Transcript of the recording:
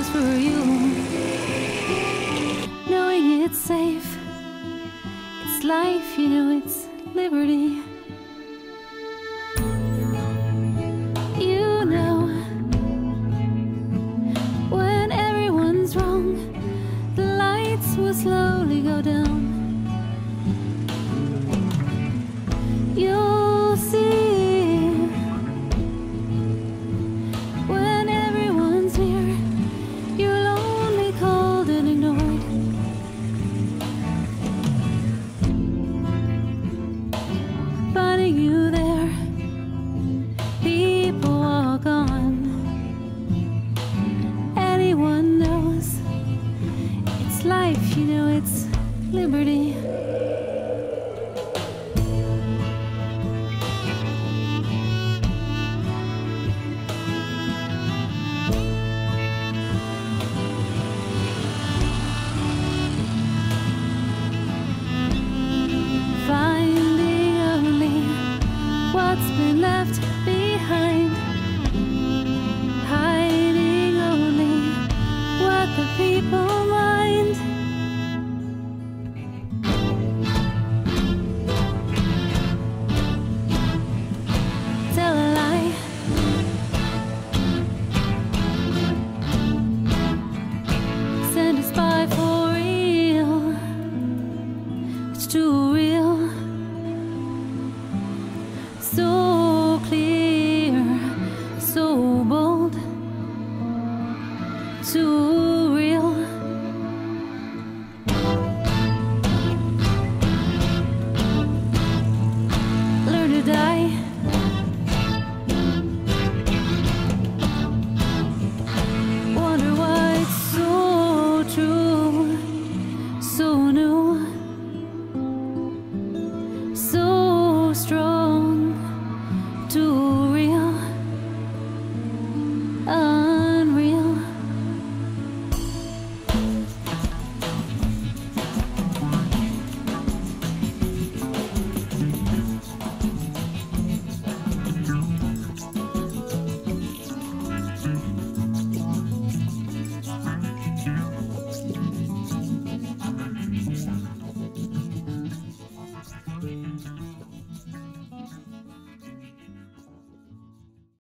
just for you. Knowing it's safe, it's life, you know, it's liberty. You know, when everyone's wrong, the lights will slowly go down. You'll see, when everyone's near, you're lonely, cold, and ignored. Finding you there, people walk on. Anyone knows, it's life, you know, it's liberty. Finding only what's been left behind, hiding only what the people mind. Tell a lie, send a spy for real. It's too real, so clear, so bold, too